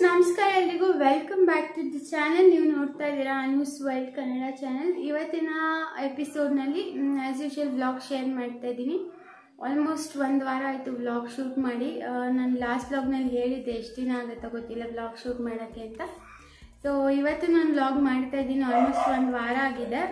ನಮಸ್ಕಾರ ಎಲ್ರಿಗೂ welcome back to the channel. ನೀವು ನೋಡ್ತಾ ಇದ್ದೀರಾ ನ್ಯೂಸ್ ವರ್ಲ್ಡ್ ಕನ್ನಡ ಚಾನೆಲ್. ಇವತ್ತಿನ ಎಪಿಸೋಡ್ನಲ್ಲಿ ಆ್ಯಸ್ ಯೂಶುವಲ್ ವ್ಲಾಗ್ ಶೇರ್ ಮಾಡ್ತಾ ಇದ್ದೀನಿ. ಆಲ್ಮೋಸ್ಟ್ ಒಂದು ವಾರ ಆಯಿತು ವ್ಲಾಗ್ ಶೂಟ್ ಮಾಡಿ. ನಾನು ಲಾಸ್ಟ್ ವ್ಲಾಗ್ನಲ್ಲಿ ಹೇಳಿದ್ದೆ ಎಷ್ಟು ದಿನ ಆಗುತ್ತೋ ಗೊತ್ತಿಲ್ಲ ವ್ಲಾಗ್ ಶೂಟ್ ಮಾಡೋಕ್ಕೆ ಅಂತ. ಸೊ ಇವತ್ತು ನಾನು ವ್ಲಾಗ್ ಮಾಡ್ತಾ ಇದ್ದೀನಿ. ಆಲ್ಮೋಸ್ಟ್ ಒಂದು ವಾರ ಆಗಿದೆ.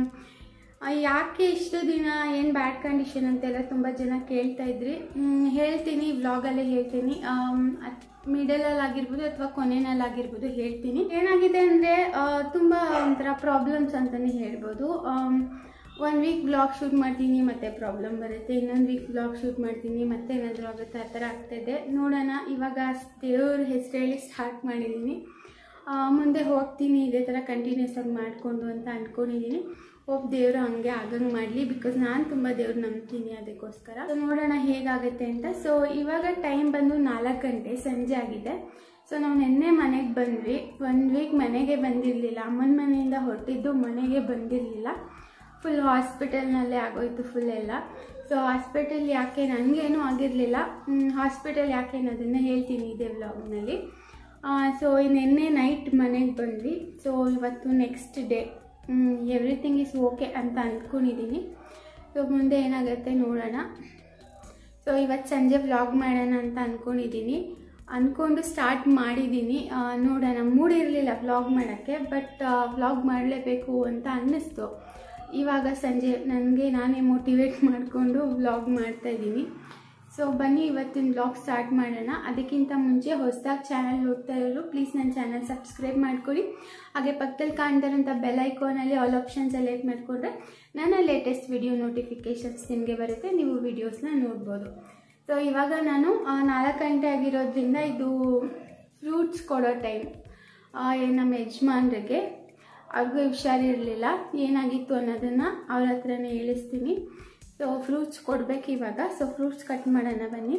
ಯಾಕೆ ಇಷ್ಟು ದಿನ ಏನು ಬ್ಯಾಡ್ ಕಂಡೀಷನ್ ಅಂತೆಲ್ಲ ತುಂಬ ಜನ ಕೇಳ್ತಾ ಇದ್ರಿ. ಹೇಳ್ತೀನಿ, ವ್ಲಾಗಲ್ಲೇ ಹೇಳ್ತೀನಿ. ಮಿಡಲಲ್ಲಿ ಆಗಿರ್ಬೋದು ಅಥವಾ ಕೊನೆಯಲ್ಲಾಗಿರ್ಬೋದು ಹೇಳ್ತೀನಿ. ಏನಾಗಿದೆ ಅಂದರೆ ತುಂಬ ಒಂಥರ ಪ್ರಾಬ್ಲಮ್ಸ್ ಅಂತಲೇ ಹೇಳ್ಬೋದು. 1 ವೀಕ್ ವ್ಲಾಗ್ ಶೂಟ್ ಮಾಡ್ತೀನಿ ಮತ್ತೆ ಪ್ರಾಬ್ಲಮ್ ಬರುತ್ತೆ, ಇನ್ನೊಂದು ವೀಕ್ ವ್ಲಾಗ್ ಶೂಟ್ ಮಾಡ್ತೀನಿ ಮತ್ತೆ ಏನಾದರೂ ಆಗುತ್ತೆ, ಆ ಥರ ಆಗ್ತಾಯಿದೆ. ನೋಡೋಣ. ಇವಾಗ ದೇವ್ರ ಹೆಸರು ಹೇಳಿ ಸ್ಟಾರ್ಟ್ ಮಾಡಿದ್ದೀನಿ. ಮುಂದೆ ಹೋಗ್ತೀನಿ ಇದೇ ಥರ ಕಂಟಿನ್ಯೂಸ್ ಆಗಿ ಮಾಡಿಕೊಂಡು ಅಂತ ಅಂದ್ಕೊಂಡಿದ್ದೀನಿ. ಹೋಪ್ ದೇವರು ಹಂಗೆ ಆಗಂಗೆ ಮಾಡಲಿ, ಬಿಕಾಸ್ ನಾನು ತುಂಬ ದೇವ್ರು ನಂಬ್ತೀನಿ ಅದಕ್ಕೋಸ್ಕರ. ಸೊ ನೋಡೋಣ ಹೇಗಾಗುತ್ತೆ ಅಂತ. ಸೊ ಇವಾಗ ಟೈಮ್ ಬಂದು 4 ಗಂಟೆ ಸಂಜೆ ಆಗಿದೆ. ಸೊ ನಾವು ನಿನ್ನೆ ಮನೆಗೆ ಬಂದ್ವಿ. 1 ವೀಕ್ ಮನೆಗೆ ಬಂದಿರಲಿಲ್ಲ. ಅಮ್ಮನ ಮನೆಯಿಂದ ಹೊರಟಿದ್ದು ಮನೆಗೆ ಬಂದಿರಲಿಲ್ಲ. ಫುಲ್ ಹಾಸ್ಪಿಟಲ್ನಲ್ಲೇ ಆಗೋಯ್ತು ಫುಲ್ ಎಲ್ಲ. ಸೊ ಹಾಸ್ಪಿಟಲ್ ಯಾಕೆ, ನನಗೇನೂ ಆಗಿರಲಿಲ್ಲ. ಹಾಸ್ಪಿಟಲ್ ಯಾಕೆ ಅನ್ನೋದನ್ನು ಹೇಳ್ತೀನಿ ಇದೇ ವ್ಲಾಗ್ನಲ್ಲಿ. ಸೊ ನಿನ್ನೆ ನೈಟ್ ಮನೆಗೆ ಬಂದ್ವಿ. ಸೊ ಇವತ್ತು next day everything is okay ಅಂತ ಅಂದ್ಕೊಂಡಿದ್ದೀನಿ. ಸೊ ಮುಂದೆ ಏನಾಗುತ್ತೆ ನೋಡೋಣ. ಸೊ ಇವತ್ತು ಸಂಜೆ ವ್ಲಾಗ್ ಮಾಡೋಣ ಅಂತ ಅಂದ್ಕೊಂಡಿದ್ದೀನಿ. ಅಂದ್ಕೊಂಡು ಸ್ಟಾರ್ಟ್ ಮಾಡಿದ್ದೀನಿ. ನೋಡೋಣ, ಮೂಡಿರಲಿಲ್ಲ ವ್ಲಾಗ್ ಮಾಡೋಕ್ಕೆ, ಬಟ್ ವ್ಲಾಗ್ ಮಾಡಲೇಬೇಕು ಅಂತ ಅನ್ನಿಸ್ತು. ಇವಾಗ ಸಂಜೆ ನನಗೆ ನಾನೇ ಮೋಟಿವೇಟ್ ಮಾಡಿಕೊಂಡು ವ್ಲಾಗ್ ಮಾಡ್ತಾಯಿದ್ದೀನಿ. ಸೊ ಬನ್ನಿ ಇವತ್ತಿನ ವ್ಲಾಗ್ ಸ್ಟಾರ್ಟ್ ಮಾಡೋಣ. ಅದಕ್ಕಿಂತ ಮುಂಚೆ ಹೊಸದಾಗಿ ಚಾನಲ್ ನೋಡ್ತಾ ಇರೋರು ಪ್ಲೀಸ್ ನನ್ನ ಚಾನಲ್ ಸಬ್ಸ್ಕ್ರೈಬ್ ಮಾಡ್ಕೊಳ್ಳಿ. ಹಾಗೆ ಪಕ್ಕದಲ್ಲಿ ಕಾಣ್ತಾರಂಥ ಬೆಲ್ ಐಕಾನಲ್ಲಿ ಆಲ್ ಆಪ್ಷನ್ ಸೆಲೆಕ್ಟ್ ಮಾಡಿಕೊಂಡ್ರೆ ನನ್ನ ಲೇಟೆಸ್ಟ್ ವಿಡಿಯೋ ನೋಟಿಫಿಕೇಷನ್ಸ್ ನಿಮಗೆ ಬರುತ್ತೆ, ನೀವು ವಿಡಿಯೋಸ್ನ ನೋಡ್ಬೋದು. ಸೊ ಇವಾಗ ನಾನು 4 ಗಂಟೆ ಆಗಿರೋದ್ರಿಂದ ಇದು ಫ್ರೂಟ್ಸ್ ಕೊಡೋ ಟೈಮ್. ನಮ್ಮ ಯಜಮಾನ್ರಿಗೆ ಅವ್ರಿಗೂ ಹುಷಾರಿರಲಿಲ್ಲ, ಏನಾಗಿತ್ತು ಅನ್ನೋದನ್ನು ಅವ್ರ ಹತ್ರನೇ ಹೇಳಿಸ್ತೀನಿ. ಸೊ ಫ್ರೂಟ್ಸ್ ಕೊಡಬೇಕು ಇವಾಗ. ಸೊ ಫ್ರೂಟ್ಸ್ ಕಟ್ ಮಾಡೋಣ ಬನ್ನಿ.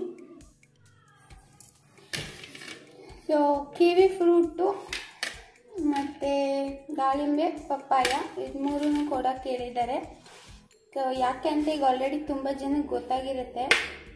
ಸೊ ಕಿವಿ ಫ್ರೂಟು ಮತ್ತು ದಾಳಿಂಬೆ, ಪಪ್ಪಾಯ ಇದು 3 ಕೊಡೋಕ್ಕೆ ಹೇಳಿದ್ದಾರೆ. ಸೊ ಯಾಕೆ ಅಂತ ಈಗ ಆಲ್ರೆಡಿ ತುಂಬ ಜನಕ್ಕೆ ಗೊತ್ತಾಗಿರುತ್ತೆ.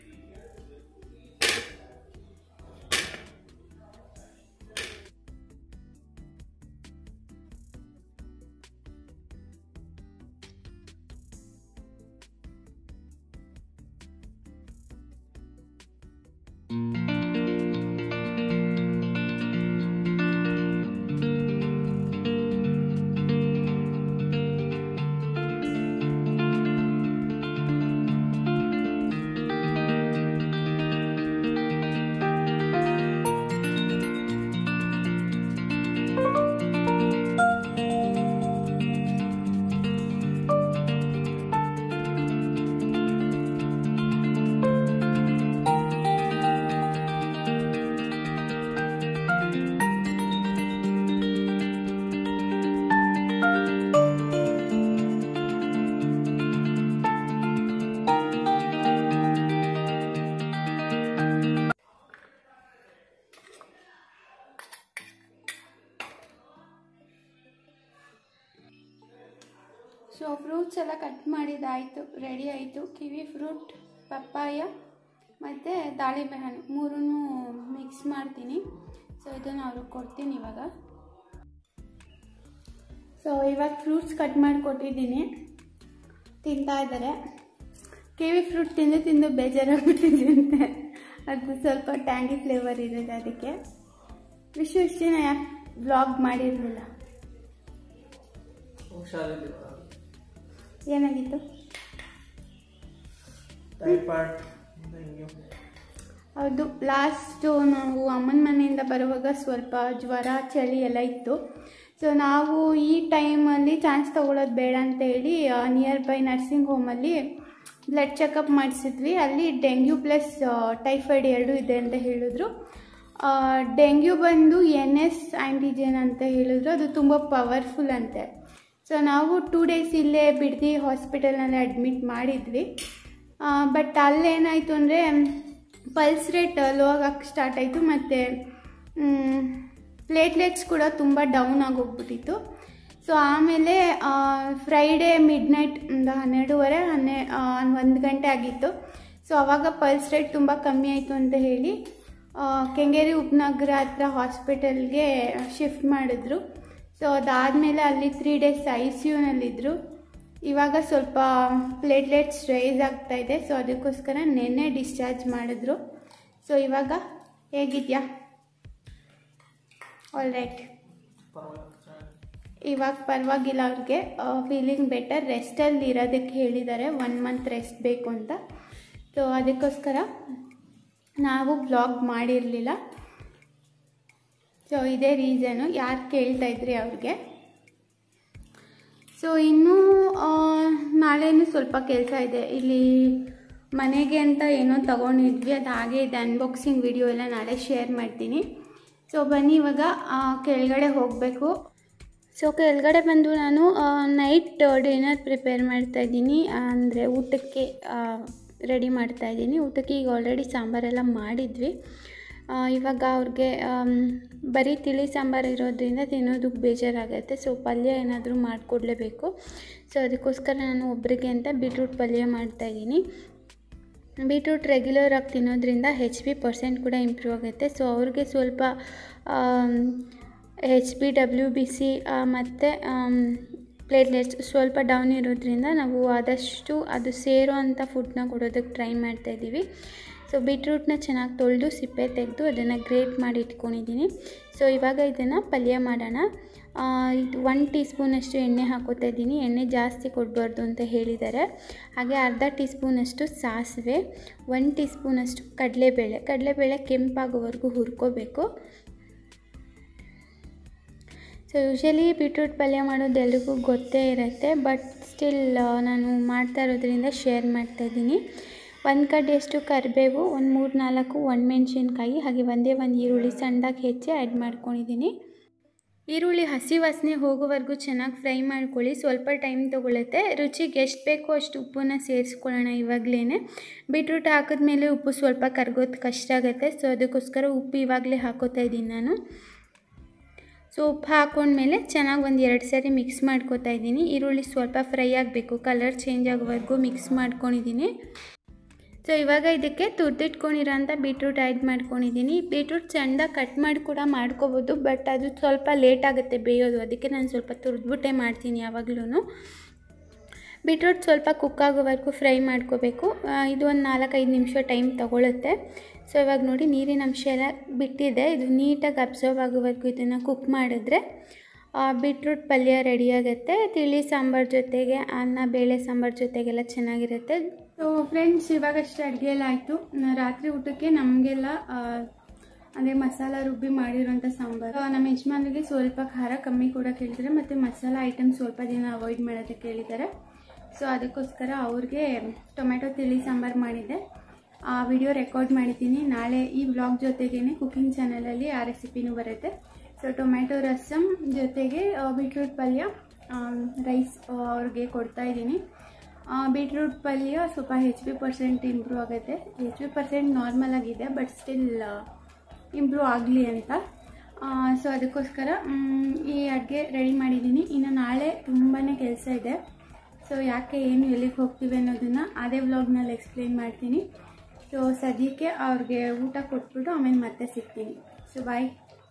ಸೊ ಫ್ರೂಟ್ಸ್ ಎಲ್ಲ ಕಟ್ ಮಾಡಿದ್ದಾಯಿತು, ರೆಡಿ ಆಯಿತು. ಕಿವಿ ಫ್ರೂಟ್, ಪಪ್ಪಾಯ ಮತ್ತು ದಾಳಿಂಬೆ ಹಣ್ಣು 3 ಮಿಕ್ಸ್ ಮಾಡ್ತೀನಿ. ಸೊ ಇದನ್ನು ಅವ್ರಿಗೆ ಕೊಡ್ತೀನಿ ಇವಾಗ. ಸೊ ಇವಾಗ ಫ್ರೂಟ್ಸ್ ಕಟ್ ಮಾಡಿ ಕೊಟ್ಟಿದ್ದೀನಿ, ತಿಂತಾ ಇದ್ದಾರೆ. ಕಿವಿ ಫ್ರೂಟ್ ತಿಂದು ಬೇಜಾರಾಗ್ಬಿಟ್ಟಿದೆ. ಅದು ಸ್ವಲ್ಪ ಟ್ಯಾಂಗಿ ಫ್ಲೇವರ್ ಇರೋದು, ಅದಕ್ಕೆ ಇಷ್ಟು ದಿನ ಯಾಕೆ ವ್ಲಾಗ್ ಮಾಡಿರಲಿಲ್ಲ. ಏನಾಗಿತ್ತು? ಹೌದು, ಲಾಸ್ಟು ನಾವು ಅಮ್ಮನ ಮನೆಯಿಂದ ಬರುವಾಗ ಸ್ವಲ್ಪ ಜ್ವರ ಚಳಿ ಎಲ್ಲ ಇತ್ತು. ಸೊ ನಾವು ಈ ಟೈಮಲ್ಲಿ ಚಾನ್ಸ್ ತೊಗೊಳೋದು ಬೇಡ ಅಂತ ಹೇಳಿ ನಿಯರ್ ಬೈ ನರ್ಸಿಂಗ್ ಹೋಮಲ್ಲಿ ಬ್ಲಡ್ ಚೆಕಪ್ ಮಾಡಿಸಿದ್ವಿ. ಅಲ್ಲಿ ಡೆಂಗ್ಯೂ ಪ್ಲಸ್ ಟೈಫಾಯ್ಡ್ 2 ಇದೆ ಅಂತ ಹೇಳಿದ್ರು. ಡೆಂಗ್ಯೂ ಬಂದು NS ಆ್ಯಂಟಿಜೆನ್ ಅಂತ ಹೇಳಿದ್ರು, ಅದು ತುಂಬ ಪವರ್ಫುಲ್ ಅಂತೆ. ಸೊ ನಾವು 2 ಡೇಸ್ ಇಲ್ಲೇ ಬಿಡದಿ ಹಾಸ್ಪಿಟಲ್ನಲ್ಲಿ ಅಡ್ಮಿಟ್ ಮಾಡಿದ್ವಿ. ಬಟ್ ಅಲ್ಲೇನಾಯಿತು ಅಂದರೆ ಪಲ್ಸ್ ರೇಟ್ ಲೋ ಆಗಕ್ಕೆ ಸ್ಟಾರ್ಟ್ ಆಯಿತು, ಮತ್ತು ಪ್ಲೇಟ್ಲೆಟ್ಸ್ ಕೂಡ ತುಂಬ ಡೌನ್ ಆಗೋಗ್ಬಿಟ್ಟಿತ್ತು. ಸೊ ಆಮೇಲೆ ಫ್ರೈಡೇ ಮಿಡ್ನೈಟ್ 12:30 1 ಗಂಟೆ ಆಗಿತ್ತು. ಸೊ ಆವಾಗ ಪಲ್ಸ್ ರೇಟ್ ತುಂಬ ಕಮ್ಮಿ ಆಯಿತು ಅಂತ ಹೇಳಿ ಕೆಂಗೇರಿ ಉಪನಗರ ಹತ್ರ ಹಾಸ್ಪಿಟಲ್ಗೆ ಶಿಫ್ಟ್ ಮಾಡಿದ್ರು. ಸೊ ಅದಾದಮೇಲೆ ಅಲ್ಲಿ 3 days ICUನಲ್ಲಿದ್ದರು. ಇವಾಗ ಸ್ವಲ್ಪ ಪ್ಲೇಟ್ಲೆಟ್ಸ್ ರೈಸ್ ಆಗ್ತಾಯಿದೆ. ಸೊ ಅದಕ್ಕೋಸ್ಕರ ನೆನ್ನೆ ಡಿಸ್ಚಾರ್ಜ್ ಮಾಡಿದ್ರು. ಸೊ ಇವಾಗ ಹೇಗಿದೆಯಾ? ಆಲ್ ರೈಟ್, ಇವಾಗ ಪರವಾಗಿಲ್ಲ. ಅವ್ರಿಗೆ ಫೀಲಿಂಗ್ ಬೆಟರ್. ರೆಸ್ಟಲ್ಲಿ ಇರೋದಕ್ಕೆ ಹೇಳಿದ್ದಾರೆ, 1 month ರೆಸ್ಟ್ ಬೇಕು ಅಂತ. ಸೊ ಅದಕ್ಕೋಸ್ಕರ ನಾವು ಬ್ಲಾಗ್ ಮಾಡಿರಲಿಲ್ಲ. ಸೊ ಇದೇ ರೀಸನು. ಯಾರು ಕೇಳ್ತಾಯಿದ್ರಿ ಅವ್ರಿಗೆ. ಸೊ ಇನ್ನೂ ನಾಳೆನೂ ಸ್ವಲ್ಪ ಕೆಲಸ ಇದೆ. ಇಲ್ಲಿ ಮನೆಗೆ ಅಂತ ಏನೋ ತೊಗೊಂಡಿದ್ವಿ, ಅದು ಹಾಗೆ ಇದೆ. ಅನ್ಬಾಕ್ಸಿಂಗ್ ವಿಡಿಯೋ ಎಲ್ಲ ನಾಳೆ ಶೇರ್ ಮಾಡ್ತೀನಿ. ಸೊ ಬನ್ನಿ, ಇವಾಗ ಕೆಳಗಡೆ ಹೋಗಬೇಕು. ಸೊ ಕೆಳಗಡೆ ಬಂದು ನಾನು ನೈಟ್ ಡಿನ್ನರ್ ಪ್ರಿಪೇರ್ ಮಾಡ್ತಾಯಿದ್ದೀನಿ. ಅಂದರೆ ಊಟಕ್ಕೆ ರೆಡಿ ಮಾಡ್ತಾಯಿದ್ದೀನಿ. ಊಟಕ್ಕೆ ಈಗ ಆಲ್ರೆಡಿ ಸಾಂಬಾರೆಲ್ಲ ಮಾಡಿದ್ವಿ. ಇವಾಗ ಅವ್ರಿಗೆ ಬರೀ ತಿಳಿ ಸಾಂಬಾರು ಇರೋದ್ರಿಂದ ತಿನ್ನೋದಕ್ಕೆ ಬೇಜಾರಾಗುತ್ತೆ. ಸೊ ಪಲ್ಯ ಏನಾದರೂ ಮಾಡಿಕೊಡ್ಲೇಬೇಕು. ಸೊ ಅದಕ್ಕೋಸ್ಕರ ನಾನು ಒಬ್ಬರಿಗೆ ಅಂತ ಬೀಟ್ರೂಟ್ ಪಲ್ಯ ಮಾಡ್ತಾಯಿದ್ದೀನಿ. ಬೀಟ್ರೂಟ್ ರೆಗ್ಯುಲರ್ ಆಗಿ ತಿನ್ನೋದ್ರಿಂದ HP% ಕೂಡ ಇಂಪ್ರೂವ್ ಆಗುತ್ತೆ. ಸೊ ಅವ್ರಿಗೆ ಸ್ವಲ್ಪ HB WBC ಮತ್ತು ಪ್ಲೇಟ್ಲೆಟ್ಸ್ ಸ್ವಲ್ಪ ಡೌನ್ ಇರೋದ್ರಿಂದ ನಾವು ಆದಷ್ಟು ಅದು ಸೇರೋ ಅಂಥ ಫುಡ್ನ ಕೊಡೋದಕ್ಕೆ ಟ್ರೈ ಮಾಡ್ತಾಯಿದ್ದೀವಿ. ಸೊ ಬೀಟ್ರೂಟ್ನ ಚೆನ್ನಾಗಿ ತೊಳೆದು ಸಿಪ್ಪೆ ತೆಗೆದು ಅದನ್ನು ಗ್ರೇಟ್ ಮಾಡಿ ಇಟ್ಕೊಂಡಿದ್ದೀನಿ. ಸೊ ಇವಾಗ ಇದನ್ನು ಪಲ್ಯ ಮಾಡೋಣ. 1 ಟೀಸ್ಪೂನಷ್ಟು ಎಣ್ಣೆ ಹಾಕೋತಾ ಇದ್ದೀನಿ. ಎಣ್ಣೆ ಜಾಸ್ತಿ ಕೊಡಬಾರ್ದು ಅಂತ ಹೇಳಿದ್ದಾರೆ. ಹಾಗೆ ಅರ್ಧ ಟೀಸ್ಪೂನಷ್ಟು ಸಾಸಿವೆ, 1 ಟೀಸ್ಪೂನಷ್ಟು ಕಡಲೆಬೇಳೆ ಕೆಂಪಾಗೋವರೆಗೂ ಹುರ್ಕೋಬೇಕು. ಸೊ ಯೂಶಲಿ ಬೀಟ್ರೂಟ್ ಪಲ್ಯ ಮಾಡೋದು ಎಲ್ರಿಗೂ ಗೊತ್ತೇ ಇರುತ್ತೆ, ಬಟ್ ಸ್ಟಿಲ್ ನಾನು ಮಾಡ್ತಾ ಇರೋದ್ರಿಂದ ಶೇರ್ ಮಾಡ್ತಾಯಿದ್ದೀನಿ. 1 ಕಡ್ಡಿಯಷ್ಟು ಕರಿಬೇವು, ಒಂದು 3-4 ಒಣಮೆಣ್ಸಿನ್ಕಾಯಿ, ಹಾಗೆ ಒಂದೇ ಒಂದು ಈರುಳ್ಳಿ ಸಣ್ಣದಾಗಿ ಹೆಚ್ಚಿ ಆ್ಯಡ್ ಮಾಡ್ಕೊಂಡಿದ್ದೀನಿ. ಈರುಳ್ಳಿ ಹಸಿ ವಾಸನೆ ಹೋಗೋವರೆಗೂ ಚೆನ್ನಾಗಿ ಫ್ರೈ ಮಾಡ್ಕೊಳ್ಳಿ. ಸ್ವಲ್ಪ ಟೈಮ್ ತೊಗೊಳುತ್ತೆ. ರುಚಿಗೆ ಎಷ್ಟು ಬೇಕೋ ಅಷ್ಟು ಉಪ್ಪನ್ನು ಸೇರಿಸ್ಕೊಳ್ಳೋಣ ಇವಾಗಲೇ. ಬೀಟ್ರೂಟ್ ಹಾಕಿದ್ಮೇಲೆ ಉಪ್ಪು ಸ್ವಲ್ಪ ಕರಗೋದು ಕಷ್ಟ ಆಗುತ್ತೆ. ಸೊ ಅದಕ್ಕೋಸ್ಕರ ಉಪ್ಪು ಇವಾಗಲೇ ಹಾಕೋತಾ ಇದ್ದೀನಿ ನಾನು. ಸೊ ಉಪ್ಪು ಹಾಕ್ಕೊಂಡ್ಮೇಲೆ ಚೆನ್ನಾಗಿ 1-2 ಸಾರಿ ಮಿಕ್ಸ್ ಮಾಡ್ಕೋತಾ ಇದ್ದೀನಿ. ಈರುಳ್ಳಿ ಸ್ವಲ್ಪ ಫ್ರೈ ಆಗಬೇಕು, ಕಲರ್ ಚೇಂಜ್ ಆಗೋವರೆಗೂ ಮಿಕ್ಸ್ ಮಾಡ್ಕೊಂಡಿದ್ದೀನಿ. ಸೊ ಇವಾಗ ಇದಕ್ಕೆ ತುರಿದಿಟ್ಕೊಂಡಿರೋಂಥ ಬೀಟ್ರೂಟ್ ಆ್ಯಡ್ ಮಾಡ್ಕೊಂಡಿದ್ದೀನಿ. ಬೀಟ್ರೂಟ್ ಸಣ್ಣದಾಗಿ ಕಟ್ ಮಾಡಿ ಕೂಡ ಮಾಡ್ಕೋಬೋದು, ಬಟ್ ಅದು ಸ್ವಲ್ಪ ಲೇಟ್ ಆಗುತ್ತೆ ಬೇಯೋದು. ಅದಕ್ಕೆ ನಾನು ಸ್ವಲ್ಪ ತುರಿದ್ಬಿಟ್ಟೆ ಮಾಡ್ತೀನಿ ಯಾವಾಗಲೂ. ಬೀಟ್ರೂಟ್ ಸ್ವಲ್ಪ ಕುಕ್ ಆಗೋವರೆಗೂ ಫ್ರೈ ಮಾಡ್ಕೋಬೇಕು. ಇದು ಒಂದು 4-5 ನಿಮಿಷ ಟೈಮ್ ತೊಗೊಳುತ್ತೆ. ಸೊ ಇವಾಗ ನೋಡಿ ನೀರಿನ ಅಂಶ ಎಲ್ಲ ಬಿಟ್ಟಿದೆ. ಇದು ನೀಟಾಗಿ ಅಬ್ಸರ್ವ್ ಆಗೋವರೆಗೂ ಇದನ್ನು ಕುಕ್ ಮಾಡಿದ್ರೆ ಬೀಟ್ರೂಟ್ ಪಲ್ಯ ರೆಡಿಯಾಗುತ್ತೆ. ತಿಳಿ ಸಾಂಬಾರು ಜೊತೆಗೆ, ಅನ್ನ ಬೇಳೆ ಸಾಂಬಾರು ಜೊತೆಗೆಲ್ಲ ಚೆನ್ನಾಗಿರುತ್ತೆ. ಸೊ ಫ್ರೆಂಡ್ಸ್, ಇವಾಗಷ್ಟೇ ಅಡುಗೆ ಎಲ್ಲ ಆಯಿತು. ರಾತ್ರಿ ಊಟಕ್ಕೆ ನಮಗೆಲ್ಲ ಅಂದರೆ ಮಸಾಲ ರುಬ್ಬಿ ಮಾಡಿರೋಂಥ ಸಾಂಬಾರು. ನಮ್ಮ ಯಜಮಾನಿಗೆ ಸ್ವಲ್ಪ ಖಾರ ಕಮ್ಮಿ ಕೂಡ ಕೇಳಿದ್ದಾರೆ, ಮತ್ತು ಮಸಾಲ ಐಟಮ್ ಸ್ವಲ್ಪ ದಿನ ಅವಾಯ್ಡ್ ಮಾಡೋದಕ್ಕೆ ಹೇಳಿದ್ದಾರೆ. ಸೊ ಅದಕ್ಕೋಸ್ಕರ ಅವ್ರಿಗೆ ಟೊಮೆಟೊ ತಿಳಿ ಸಾಂಬಾರು ಮಾಡಿದ್ದೆ. ಆ ವಿಡಿಯೋ ರೆಕಾರ್ಡ್ ಮಾಡಿದ್ದೀನಿ. ನಾಳೆ ಈ ವ್ಲಾಗ್ ಜೊತೆಗೇ ಕುಕಿಂಗ್ ಚಾನಲಲ್ಲಿ ಆ ರೆಸಿಪಿನೂ ಬರುತ್ತೆ. ಸೊ ಟೊಮೆಟೊ ರಸಮ್ ಜೊತೆಗೆ ಬೀಟ್ರೂಟ್ ಪಲ್ಯ ರೈಸ್ ಅವ್ರಿಗೆ ಕೊಡ್ತಾಯಿದ್ದೀನಿ. ಬೀಟ್ರೂಟ್ ಪಲ್ಯ ಸ್ವಲ್ಪ HP% ಇಂಪ್ರೂವ್ ಆಗುತ್ತೆ. HP% ನಾರ್ಮಲ್ ಆಗಿದೆ, ಬಟ್ ಸ್ಟಿಲ್ ಇಂಪ್ರೂವ್ ಆಗಲಿ ಅಂತ. ಸೊ ಅದಕ್ಕೋಸ್ಕರ ಈ ಅಡುಗೆ ರೆಡಿ ಮಾಡಿದ್ದೀನಿ. ಇನ್ನು ನಾಳೆ ತುಂಬಾ ಕೆಲಸ ಇದೆ. ಸೊ ಯಾಕೆ ಏನು ಎಲ್ಲಿಗೆ ಹೋಗ್ತೀವಿ ಅನ್ನೋದನ್ನು ಅದೇ ವ್ಲಾಗ್ನಲ್ಲಿ ಎಕ್ಸ್ಪ್ಲೇನ್ ಮಾಡ್ತೀನಿ. ಸೊ ಸದ್ಯಕ್ಕೆ ಅವ್ರಿಗೆ ಊಟ ಕೊಟ್ಬಿಟ್ಟು ಆಮೇಲೆ ಮತ್ತೆ ಸಿಗ್ತೀನಿ. So bye.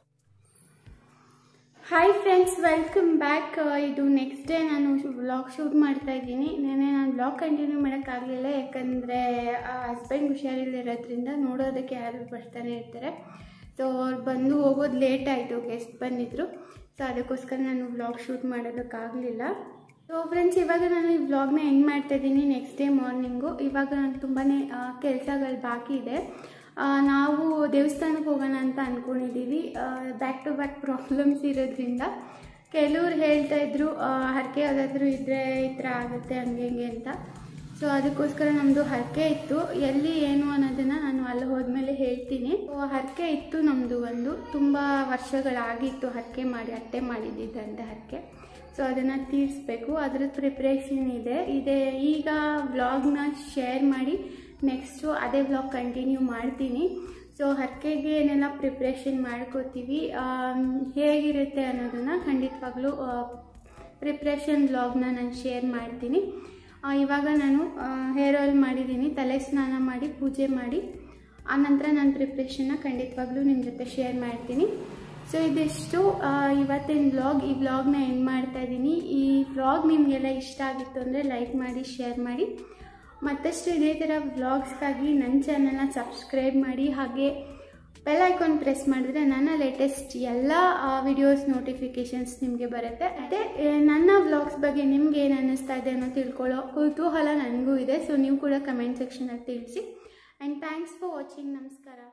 Hi friends, welcome back. ಇದು ನೆಕ್ಸ್ಟ್ ಡೇ ನಾನು ವ್ಲಾಗ್ ಶೂಟ್ ಮಾಡ್ತಾಯಿದ್ದೀನಿ. ನೆನ್ನೆ ನಾನು ವ್ಲಾಗ್ ಕಂಟಿನ್ಯೂ ಮಾಡೋಕ್ಕಾಗಲಿಲ್ಲ, ಯಾಕಂದರೆ ಹಸ್ಬೆಂಡ್ ಹುಷಾರಿಲ್ಲದಿರೋದ್ರಿಂದ ನೋಡೋದಕ್ಕೆ ಯಾರು ಬರ್ತಾನೆ ಇರ್ತಾರೆ. ಸೊ ಅವ್ರು ಬಂದು ಹೋಗೋದು ಲೇಟ್ ಆಯಿತು, ಗೆಸ್ಟ್ ಬಂದಿದ್ದರು. ಸೊ ಅದಕ್ಕೋಸ್ಕರ ನಾನು ವ್ಲಾಗ್ ಶೂಟ್ ಮಾಡೋದಕ್ಕಾಗಲಿಲ್ಲ. ಸೊ ಫ್ರೆಂಡ್ಸ್, ಇವಾಗ ನಾನು ಈ ವ್ಲಾಗ್ನ ಎಂಡ್ ಮಾಡ್ತಾಯಿದ್ದೀನಿ. Next day morning. ಇವಾಗ ನಾನು ತುಂಬಾ ಕೆಲಸಗಳು ಬಾಕಿ ಇದೆ. ನಾವು ದೇವಸ್ಥಾನಕ್ಕೆ ಹೋಗೋಣ ಅಂತ ಅಂದ್ಕೊಂಡಿದ್ದೀವಿ. ಬ್ಯಾಕ್ ಟು ಬ್ಯಾಕ್ ಪ್ರಾಬ್ಲಮ್ಸ್ ಇರೋದ್ರಿಂದ ಕೆಲವ್ರು ಹೇಳ್ತಾಯಿದ್ರು ಹರಕೆ ಯಾವುದಾದ್ರೂ ಇದ್ದರೆ ಈ ಥರ ಆಗುತ್ತೆ ಹಂಗೆ ಹಿಂಗೆ ಅಂತ. ಸೊ ಅದಕ್ಕೋಸ್ಕರ ನಮ್ಮದು ಹರಕೆ ಇತ್ತು. ಎಲ್ಲಿ ಏನು ಅನ್ನೋದನ್ನು ನಾನು ಅಲ್ಲಿ ಹೋದ್ಮೇಲೆ ಹೇಳ್ತೀನಿ. ಸೊ ಹರಕೆ ಇತ್ತು ನಮ್ಮದು. ಒಂದು ತುಂಬ ವರ್ಷಗಳಾಗಿತ್ತು ಹರಕೆ ಮಾಡಿ, ಅಟ್ಟೆ ಮಾಡಿದ್ದಂತೆ ಹರಕೆ. ಸೊ ಅದನ್ನು ತೀರಿಸ್ಬೇಕು, ಅದ್ರದ್ದು ಪ್ರಿಪ್ರೇಷನ್ ಇದೆ. ಈಗ ವ್ಲಾಗ್ನ ಶೇರ್ ಮಾಡಿ ನೆಕ್ಸ್ಟು ಅದೇ ವ್ಲಾಗ್ ಕಂಟಿನ್ಯೂ ಮಾಡ್ತೀನಿ. ಸೊ ಹರಕೆಗೆ ಏನೆಲ್ಲ ಪ್ರಿಪ್ರೇಷನ್ ಮಾಡ್ಕೋತೀವಿ, ಹೇಗಿರುತ್ತೆ ಅನ್ನೋದನ್ನು ಖಂಡಿತವಾಗ್ಲೂ ಪ್ರಿಪ್ರೇಷನ್ ವ್ಲಾಗ್ನ ನಾನು ಶೇರ್ ಮಾಡ್ತೀನಿ. ಇವಾಗ ನಾನು ಹೇರ್ ಆಯಿಲ್ ಮಾಡಿದ್ದೀನಿ, ತಲೆ ಸ್ನಾನ ಮಾಡಿ ಪೂಜೆ ಮಾಡಿ ಆ ನಂತರ ನಾನು ಪ್ರಿಪ್ರೇಷನ್ನ ಖಂಡಿತವಾಗ್ಲೂ ನಿಮ್ಮ ಜೊತೆ ಶೇರ್ ಮಾಡ್ತೀನಿ. ಸೊ ಇದಿಷ್ಟು ಇವತ್ತಿನ ವ್ಲಾಗ್. ಈ ವ್ಲಾಗ್ನ ಎಂಡ್ ಮಾಡ್ತಾ ಇದ್ದೀನಿ. ಈ ವ್ಲಾಗ್ ನಿಮಗೆಲ್ಲ ಇಷ್ಟ ಆಗಿತ್ತು ಅಂದರೆ ಲೈಕ್ ಮಾಡಿ, ಶೇರ್ ಮಾಡಿ. ಮತ್ತಷ್ಟು ಇದೇ ಥರ ವ್ಲಾಗ್ಸ್ಗಾಗಿ ನನ್ನ ಚಾನಲ್ನ ಸಬ್ಸ್ಕ್ರೈಬ್ ಮಾಡಿ. ಹಾಗೆ ಬೆಲ್ ಐಕಾನ್ ಪ್ರೆಸ್ ಮಾಡಿದ್ರೆ ನನ್ನ ಲೇಟೆಸ್ಟ್ ಎಲ್ಲ ವಿಡಿಯೋಸ್ ನೋಟಿಫಿಕೇಷನ್ಸ್ ನಿಮಗೆ ಬರುತ್ತೆ. ಮತ್ತು ನನ್ನ ವ್ಲಾಗ್ಸ್ ಬಗ್ಗೆ ನಿಮ್ಗೆ ಏನು ಅನ್ನಿಸ್ತಾ ಇದೆ ಅನ್ನೋ ತಿಳ್ಕೊಳ್ಳೋ ಕುತೂಹಲ ನನಗೂ ಇದೆ. ಸೊ ನೀವು ಕೂಡ ಕಮೆಂಟ್ ಸೆಕ್ಷನಲ್ಲಿ ತಿಳಿಸಿ. And thanks for watching. ನಮಸ್ಕಾರ.